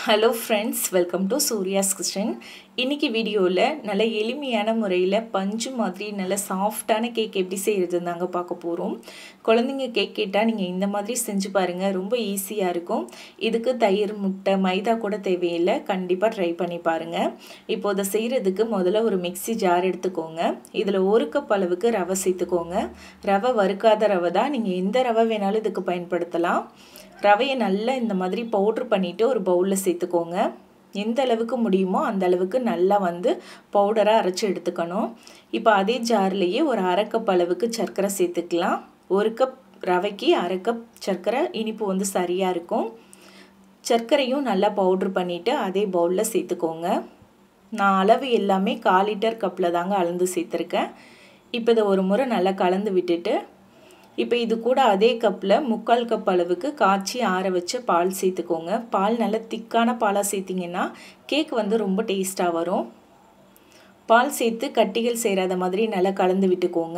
Hello friends, welcome to Surya's Kitchen. இன்னைக்கு வீடியோல நல்ல எளிமையான முறையில் பஞ்சு மாதிரி நல்ல சாஃப்டான கேக் எப்படி செய்யறதுன்னு தாங்க பார்க்க போறோம். குழந்தைங்க கேக் கேட்டா நீங்க இந்த மாதிரி செஞ்சு பாருங்க, ரொம்ப ஈஸியா இருக்கும். இதுக்கு தயிர், முட்டை, மைதா கூட தேவையில்லை. கண்டிப்பா ட்ரை பண்ணி பாருங்க. இப்போ இத செய்யிறதுக்கு முதல்ல ஒரு மிக்ஸி ஜார் எடுத்துக்கோங்க. இதுல 1 கப் அளவுக்கு ரவை சேர்த்துக்கோங்க. ரவை வறுக்காத ரவை தான், நீங்க எந்த ரவை வேணாலும் இதுக்கு பயன்படுத்தலாம். ரவையை நல்லா இந்த மாதிரி பவுடர் பண்ணிட்டு ஒரு பவுல்ல சேர்த்துக்கோங்க. எந்த அளவுக்கு முடியுமோ அந்த அளவுக்கு நல்லா பவுடரா அரைச்சு எடுத்துக்கணும். இப்போ அதே ஜார்லயே ஒரு 1/2 கப் அளவுக்கு சர்க்கரை சேர்த்துக்கலாம். 1 கப் ரவைக்கு 1/2 கப் சர்க்கரை இனிப்பு சரியா இருக்கும். சர்க்கரையும் நல்லா பவுடர் பண்ணிட்டு அதே பவுல்ல சேர்த்துக்கோங்க. நான் அளவு எல்லாமே 1/4 லிட்டர் கப்ல தாங்க அளந்து சேர்த்திருக்கேன். இப்போ இத ஒரு முறை நல்லா கலந்து விட்டுட்டு இப்போ இது கூட அதே கப்ல 3/4 கப் அளவுக்கு காய்ச்சி ஆற வச்ச பால் சேர்த்துக்கோங்க. பால் நல்ல திக்கான பாலா சேர்த்தீங்கன்னா கேக் ரொம்ப டேஸ்டா வரும். பால் சேர்த்து கட்டிகள் சேராத மாதிரி நல்லா கலந்து விட்டுக்கோங்க.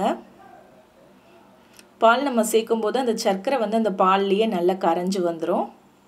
பால் நம்ம சேர்க்கும்போது அந்த சர்க்கரை அந்த பால்லயே நல்லா கரைஞ்சு வந்துரும்.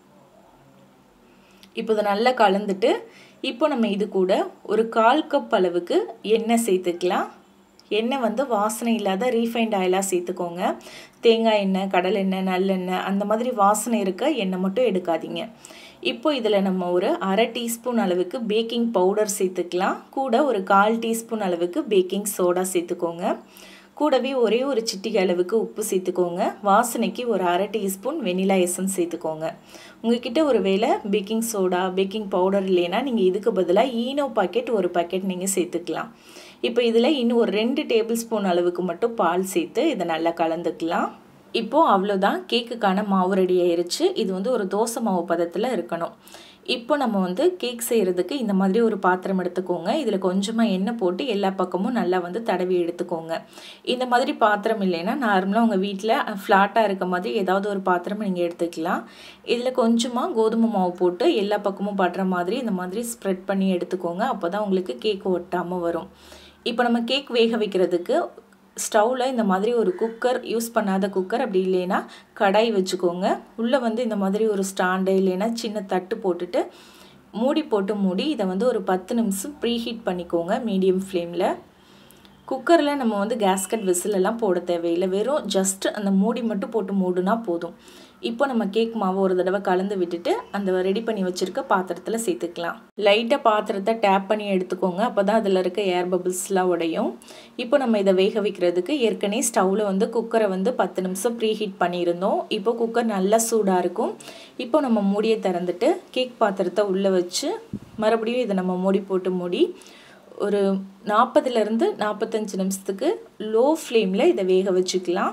இப்போ இத நல்லா கலந்துட்டு இப்போ நம்ம இது கூட ஒரு 1/4 கப் அளவுக்கு எண்ணெய் சேர்த்துக்கலாம். எண்ணெய் வாசனை இல்லாத ரீஃபைண்ட் ஆயிலா சேர்த்துக்கோங்க. தேங்காய் எண்ணெய், கடலை எண்ணெய், நல்லெண்ணெய் அந்த மாதிரி வாசனை இருக்க எண்ணெய் மட்டும் எடுக்காதீங்க. இப்போ இதில் நம்ம ஒரு 1/2 டீஸ்பூன் அளவுக்கு பேக்கிங் பவுடர் சேர்த்துக்கலாம். கூட ஒரு 1/4 டீஸ்பூன் அளவுக்கு பேக்கிங் சோடா சேர்த்துக்கோங்க. கூடவே ஒரே ஒரு சிட்டிகை அளவுக்கு உப்பு சேர்த்துக்கோங்க. வாசனைக்கு ஒரு 1/2 டீஸ்பூன் வெனிலா எசன்ஸ் சேர்த்துக்கோங்க. உங்ககிட்ட ஒருவேளை பேக்கிங் சோடா, பேக்கிங் பவுடர் இல்லைன்னா நீங்கள் இதுக்கு பதிலாக ஈனோ பாக்கெட் ஒரு பாக்கெட் நீங்கள் சேர்த்துக்கலாம். இப்போ இதில் இன்னும் ஒரு 2 டேபிள் ஸ்பூன் அளவுக்கு மட்டும் பால் சேர்த்து இதை நல்லா கலந்துக்கலாம். இப்போ அவ்வளோதான், கேக்குக்கான மாவு ரெடி ஆயிருச்சு. இது ஒரு தோசை மாவு பதத்தில் இருக்கணும். இப்போ நம்ம கேக் செய்கிறதுக்கு இந்த மாதிரி ஒரு பாத்திரம் எடுத்துக்கோங்க. இதில் கொஞ்சமாக எண்ணெய் போட்டு எல்லா பக்கமும் நல்லா தடவி எடுத்துக்கோங்க. இந்த மாதிரி பாத்திரம் இல்லைன்னா நார்மலாக உங்கள் வீட்டில் ஃப்ளாட்டாக இருக்க மாதிரி ஏதாவது ஒரு பாத்திரம் நீங்கள் எடுத்துக்கலாம். இதில் கொஞ்சமாக கோதுமை மாவு போட்டு எல்லா பக்கமும் படுற மாதிரி இந்த மாதிரி ஸ்ப்ரெட் பண்ணி எடுத்துக்கோங்க. அப்போ தான் உங்களுக்கு கேக் ஒட்டாமல் வரும். இப்போ நம்ம கேக் வேக வைக்கிறதுக்கு ஸ்டவ்வில் இந்த மாதிரி ஒரு குக்கர், யூஸ் பண்ணாத குக்கர் அப்படி இல்லைன்னா கடாய் வச்சுக்கோங்க. உள்ளே இந்த மாதிரி ஒரு ஸ்டாண்டு இல்லைன்னா சின்ன தட்டு போட்டுட்டு மூடி போட்டு மூடி இதை ஒரு 10 நிமிஷம் ப்ரீஹீட் பண்ணிக்கோங்க மீடியம் ஃப்ளேமில். குக்கரில் நம்ம கேஸ்கட் விசிலெல்லாம் போட தேவையில்லை. வெறும் ஜஸ்ட் அந்த மூடி மட்டும் போட்டு மூடுனா போதும். இப்போ நம்ம கேக் மாவு ஒரு தடவை கலந்து விட்டுட்டு அந்த ரெடி பண்ணி வச்சுருக்க பாத்திரத்தில் சேர்த்துக்கலாம். லைட்டாக பாத்திரத்தை டேப் பண்ணி எடுத்துக்கோங்க. அப்போ தான் அதில் இருக்க ஏர் பபிள்ஸ்லாம் உடையும். இப்போ நம்ம இதை வேக வைக்கிறதுக்கு ஏற்கனவே ஸ்டவ்வில் குக்கரை 10 நிமிஷம் ப்ரீஹீட் பண்ணியிருந்தோம். இப்போ குக்கர் நல்லா சூடாக இருக்கும். இப்போ நம்ம மூடியை திறந்துட்டு கேக் பாத்திரத்தை உள்ளே வச்சு மறுபடியும் இதை நம்ம மூடி போட்டு மூடி ஒரு 40லேருந்து 45 நிமிஷத்துக்கு லோ ஃப்ளேமில் இதை வேக வச்சுக்கலாம்.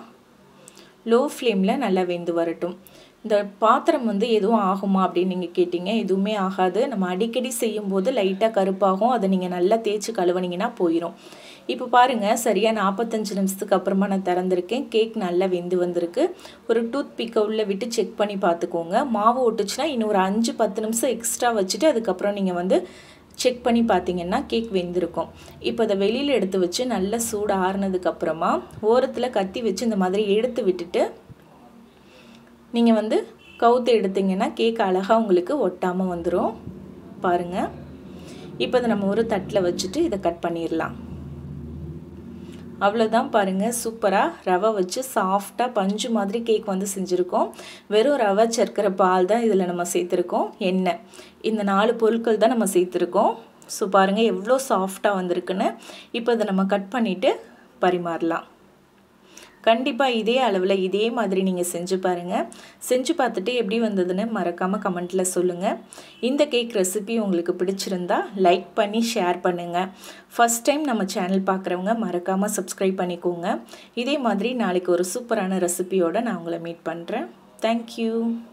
லோ ஃப்ளேமில் நல்லா வெந்து வரட்டும். இந்த பாத்திரம் எதுவும் ஆகுமா அப்படின்னு நீங்கள் கேட்டிங்க. எதுவுமே ஆகாது. நம்ம அடிக்கடி செய்யும்போது லைட்டாக கருப்பாகும். அதை நீங்கள் நல்லா தேய்ச்சி கழுவுனீங்கன்னா போயிடும். இப்போ பாருங்கள், சரியாக 45 நிமிஷத்துக்கு அப்புறமா நான் திறந்துருக்கேன். கேக் நல்லா வெந்து வந்திருக்கு. ஒரு டூத் பிக்கை உள்ளே விட்டு செக் பண்ணி பார்த்துக்கோங்க. மாவு ஒட்டுச்சுன்னா இன்னும் ஒரு 5-10 நிமிஷம் எக்ஸ்ட்ரா வச்சுட்டு அதுக்கப்புறம் நீங்கள் செக் பண்ணி பார்த்தீங்கன்னா கேக் வெந்திருக்கும். இப்போ அதை வெளியில் எடுத்து வச்சு நல்லா சூடு ஆறுனதுக்கப்புறமா ஓரத்தில் கத்தி வச்சு இந்த மாதிரி எடுத்து விட்டுட்டு நீங்கள் கவுத்து எடுத்தீங்கன்னா கேக் அழகாக உங்களுக்கு ஒட்டாமல் வந்துடும். பாருங்கள், இப்போ அதை நம்ம ஒரு தட்டில் வச்சுட்டு இதை கட் பண்ணிடலாம். அவ்வளோதான், பாருங்கள், சூப்பராக ரவை வச்சு சாஃப்டாக பஞ்சு மாதிரி கேக் செஞ்சுருக்கோம். வெறும் ரவை, சர்க்கரை, பால் தான் இதில் நம்ம சேர்த்துருக்கோம். எண்ணெய், இந்த 4 பொருட்கள் தான் நம்ம சேர்த்துருக்கோம். ஸோ பாருங்கள் எவ்வளோ சாஃப்டாக வந்திருக்குன்னு. இப்போ இதை நம்ம கட் பண்ணிவிட்டு பரிமாறலாம். கண்டிப்பாக இதே அளவில் இதே மாதிரி நீங்கள் செஞ்சு பாருங்கள். செஞ்சு பார்த்துட்டு எப்படி வந்ததுன்னு மறக்காமல் கமெண்ட்டில் சொல்லுங்கள். இந்த கேக் ரெசிபி உங்களுக்கு பிடிச்சிருந்தா லைக் பண்ணி ஷேர் பண்ணுங்கள். ஃபஸ்ட் டைம் நம்ம சேனல் பார்க்குறவங்க மறக்காமல் சப்ஸ்கிரைப் பண்ணிக்கோங்க. இதே மாதிரி நாளைக்கு ஒரு சூப்பரான ரெசிபியோடு நான் உங்களை மீட் பண்ணுறேன். தேங்க்யூ.